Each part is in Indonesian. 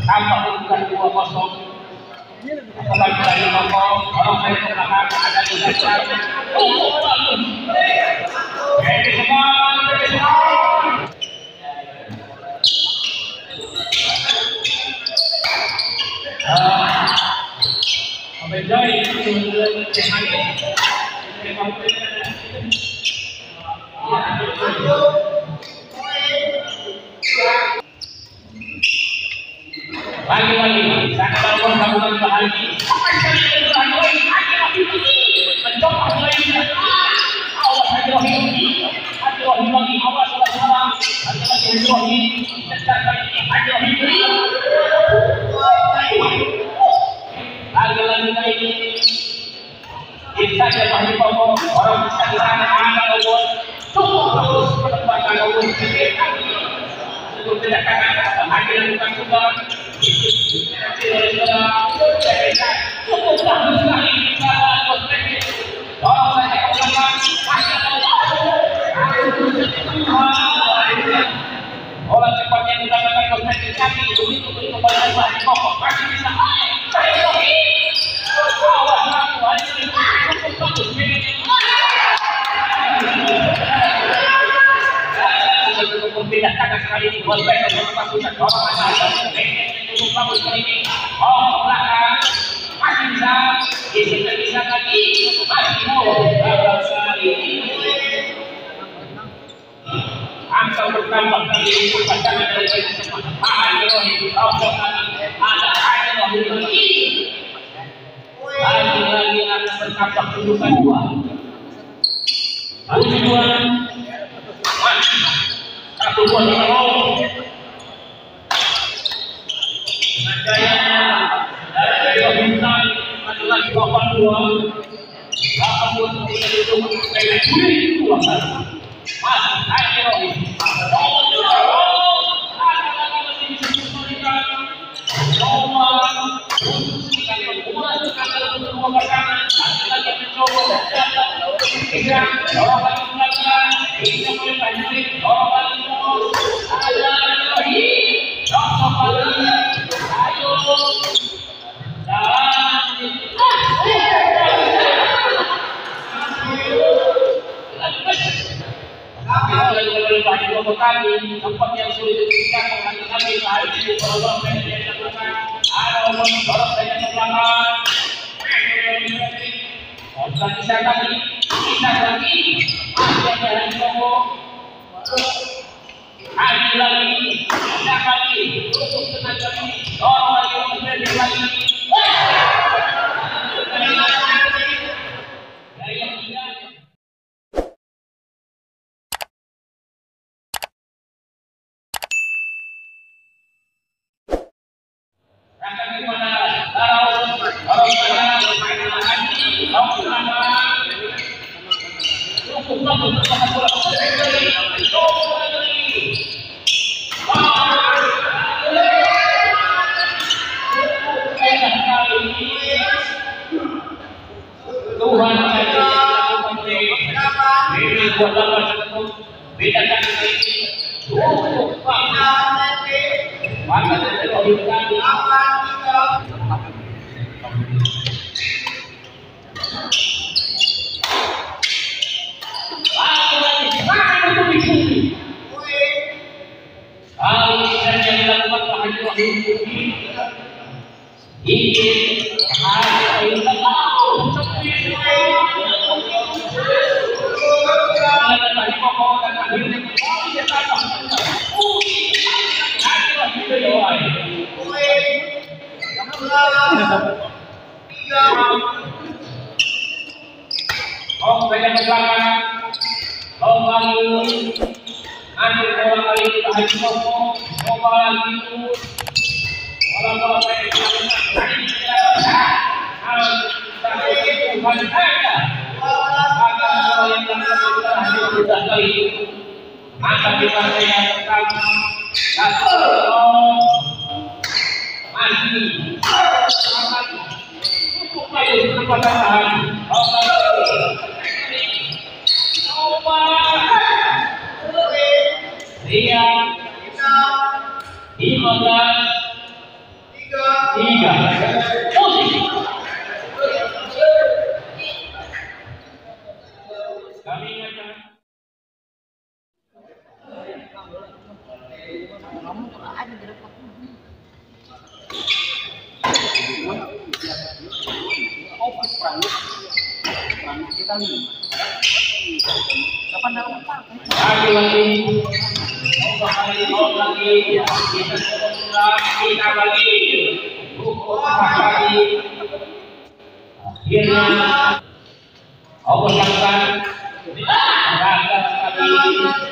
Tambah bukan 2-0. Kembali lagi Koko, orang saya ke belakang ada di depan. Bagus. Jadi lagi-lagi sangat bagus gabungan Bahari. Mencoba lagi. Awas Hadi-Wahid lagi, awas saudara. Hadi-Wahid tetap Hadi-Wahid. Lagi-lagi ini kita Bahari Koko orang bisa di sana ada nomor cukup bagus penempatan nomor untuk tidak akan hadir bukan sudah cukup bagus sekali orang saya katakan bola cepat yang digunakan konsentrasi kaki begitu kembali Bahari Koko masih bisa awas aku hari ini cukup bagus membedakan sekali ini buat baik untuk pasukan orang cukup bagus kali ini ke belakang masih bisa lagi masih mau gagal sekali angka bertambah kali ini pasangan dari kesempatan Hadi-Wahid ada Hadi-Wahid lagi akan bertambah kedudukan 2 satu buah Najaya dari Bintang adalah 82 itu kayak juri 2 masih Hadi-Wahid tempat yang sulit diberikan lagi hari ini kalau saya lakukan ada orang saya lakukan bisa lagi Hadi Koko Hadi lagi bisa lagi untuk tenaga ini orang lagi lebih lagi Akhirnya Allah lakukan gagal sekali.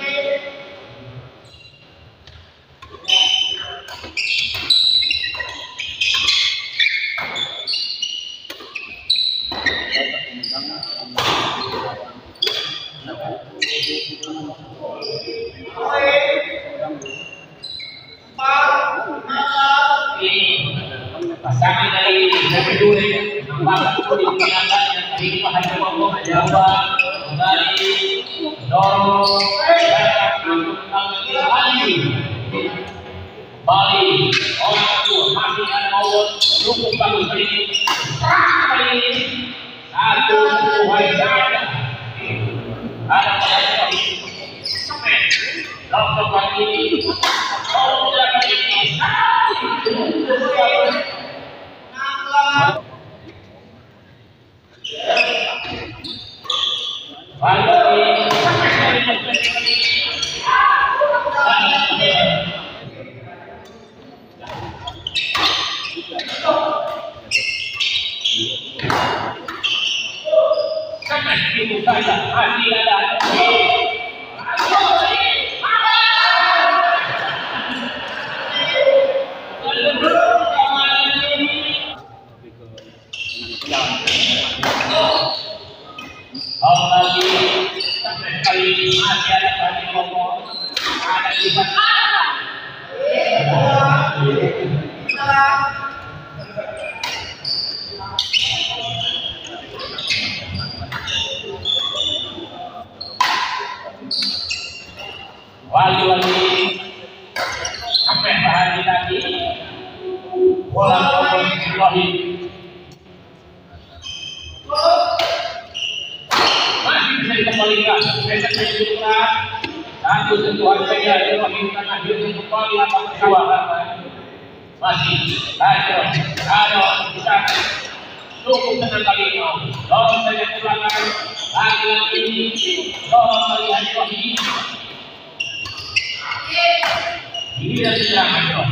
Pasangan dari kedua nampak digunakan yang tadi paham Allah Jawa dari dorong Bali orang itu masih ada Allah cukup bagus ini satu Tuhan saja ada pada semen langsung kali ini kalau tidak kali ini itu saja masih ada lagi sampai kali ini masih ada bagi ngomong ada di wali-wali sampai hari tadi wallahualam masih bisa dikembalikan besok dibuka satu sentuhan saja yang meminta akhirnya kembali apa perjuangan masih ada bisa cukup tenang kali ini dorong saja pulangan lagi-lagi ini dorong kali ini ini dan serangan dong.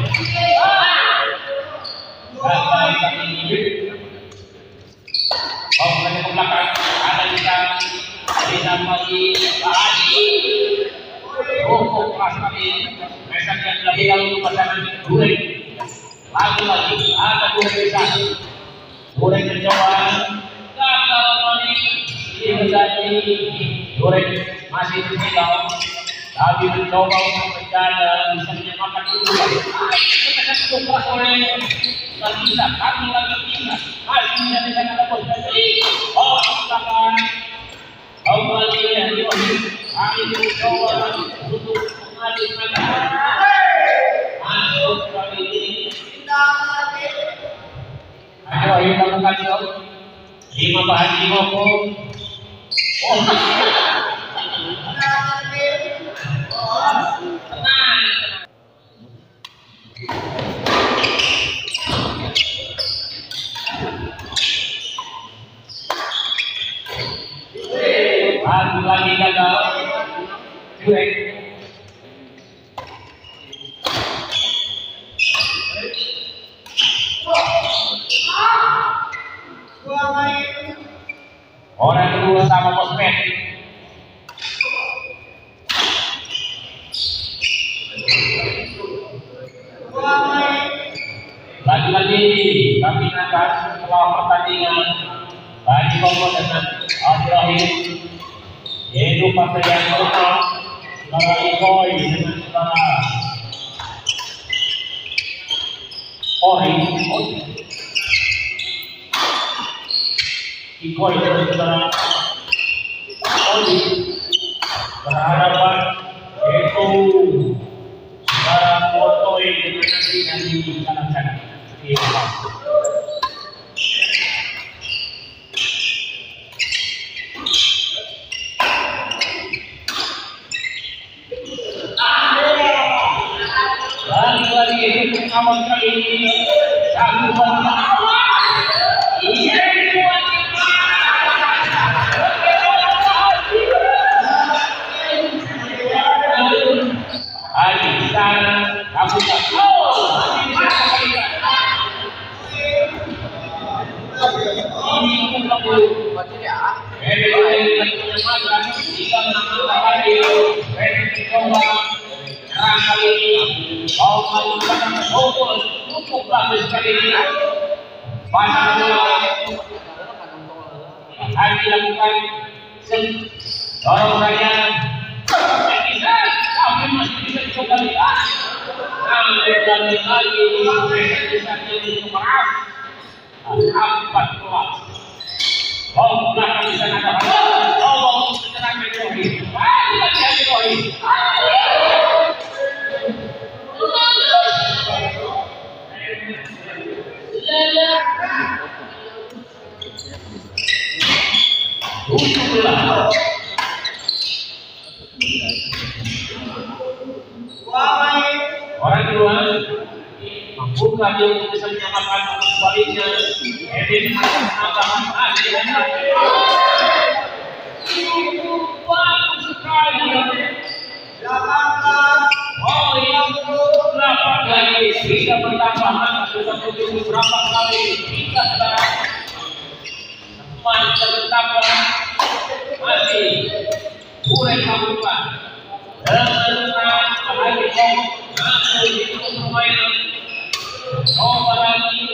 Kalau ke belakang ada di lagi Adi. Oh, keras kali. Mesan yang lebih lalu pasangan dua. Lagi ada dua besar. Dua mencoba. Gagal kali. Ini menjadi dua masih tertinggal. Tapi mencoba untuk menjaga bisa menyelamatkan dulu. Kita keras oleh nggak bisa, kami lagi bisa. Masih bisa dengan ada posisi. Oh, silakan. Allah yang diwakili. Kami mencoba untuk mengajukan masuk kali ini. Ayo kita mengkaji 5 bahan 50. Oh, lagi gagal cuek orang kedua sama Posmed lagi-lagi kami akan setelah pertandingan bagi Kongo dengan Abdurrahim yaitu partai yang pertama saudara Ikoy dengan saudara Ikoy dengan saudara berhadapan yaitu saudara Kotoy dengan nanti kanan-kanan lagi-lagi itu aman kali ini satu dilakukan dorong saja bisa tapi masih bisa dicoba lihat namun lagi bisa jadi keras 4 kelas belakang di sana ada menyerang Rohim lagi Rohim orang kedua mampukah dia untuk bisa menyamakan sebaliknya Edin bagus sekali 8 lagi tidak bertambah sudah berapa kali kita sekarang masih bertambah masih boleh melakukan dengan lagi masuk itu permainan coba lagi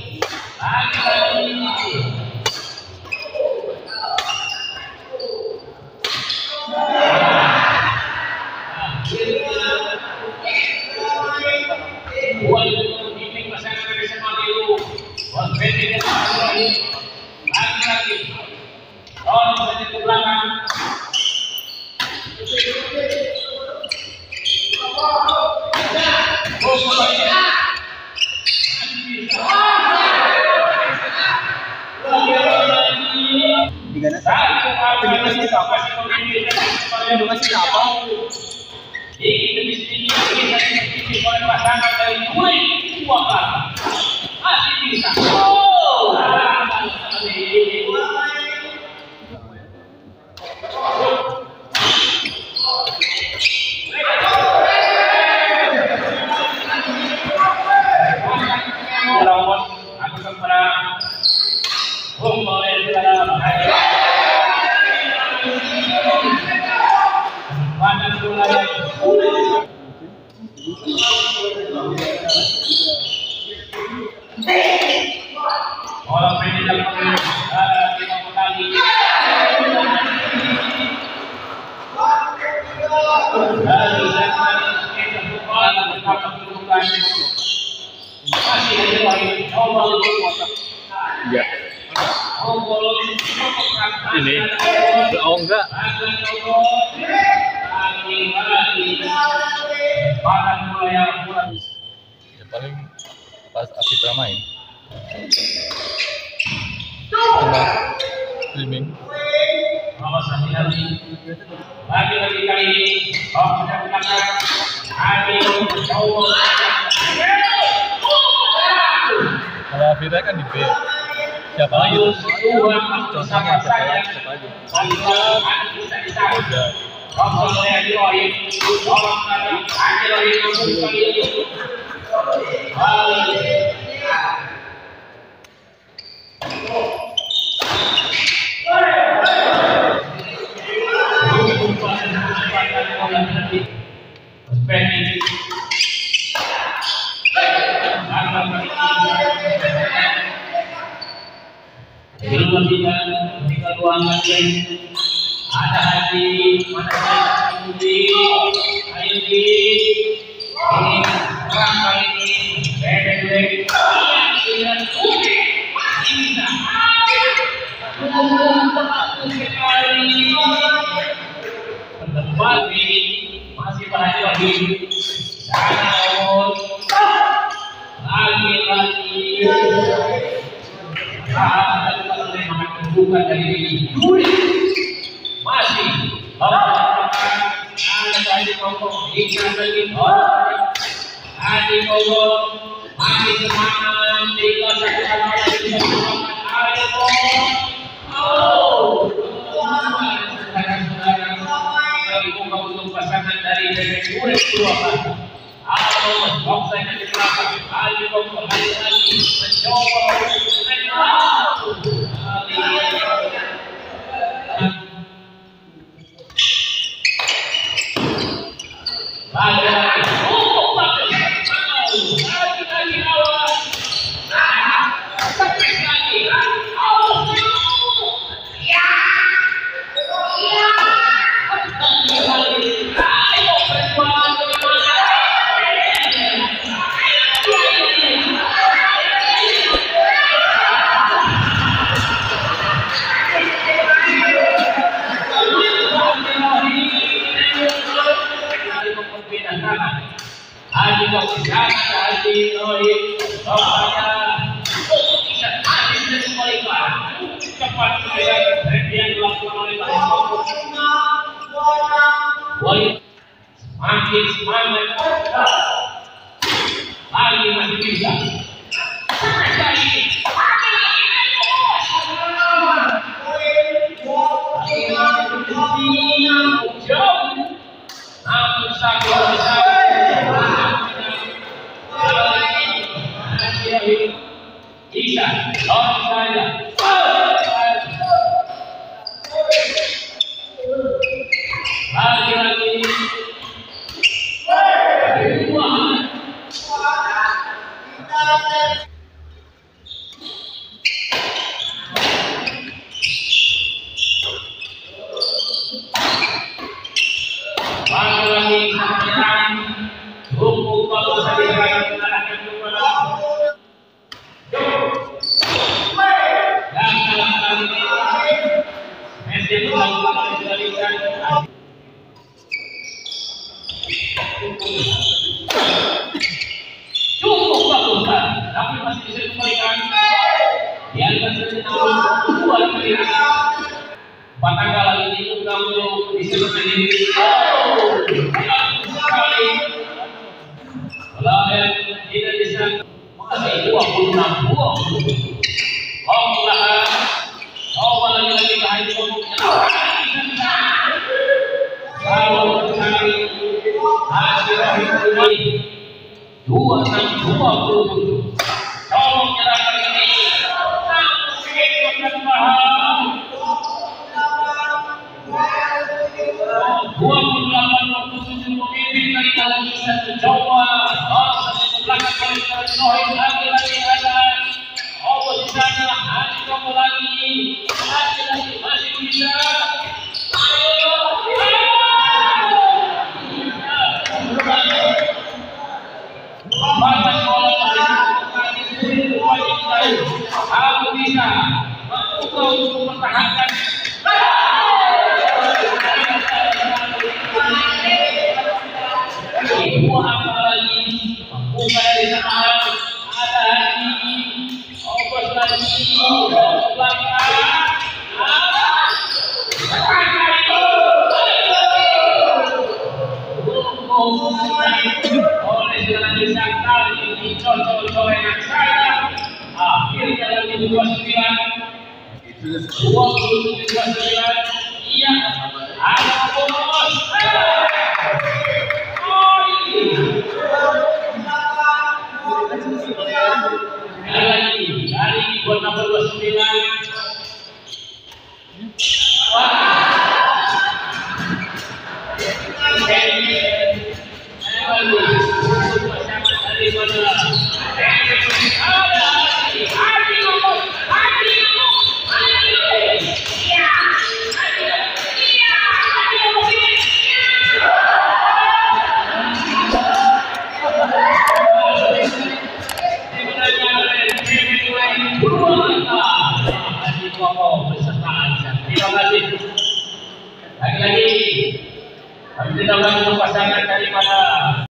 buat ini pasangan dari semua itu buat beda lagi tolong saja ke belakang pasangan dari dua kali masih bisa ya. Ini oh enggak ya, paling pas Apitra main streaming lagi kali ini kalau Apitra kan di B siapa lagi tuh contohnya siapa lagi ada haji mana ini orang kali ini bebek masih berhati lagi bukan dari duri masih ada tadi ngomong ikan lagi ada ngomong saya akan diterapkan kali kembali lagi mencoba makin semangat lagi masih bisa namun satu bisa saja lagi-lagi cukup bagus tapi masih bisa dikembalikan yang dua kali Patanggalan ini kamu disebut sendiri sekali kalau tidak bisa masih 26 buah coba lagi bahaya kalau cari hasil ini 26-27 tolong menyerahkan ini akan paham 28-27 pemimpin dari dalam bisa mencoba satu belakang kali lagi ada di sana hanya kamu lagi masih bisa aku bisa membuka untuk mempertahankan ibu apa lagi membuka dari sana ada lagi ongkos lagi oleh jalan desa kali ini cocok-cocokan saya akhirnya lagi 29 iya ada bos lagi dari 29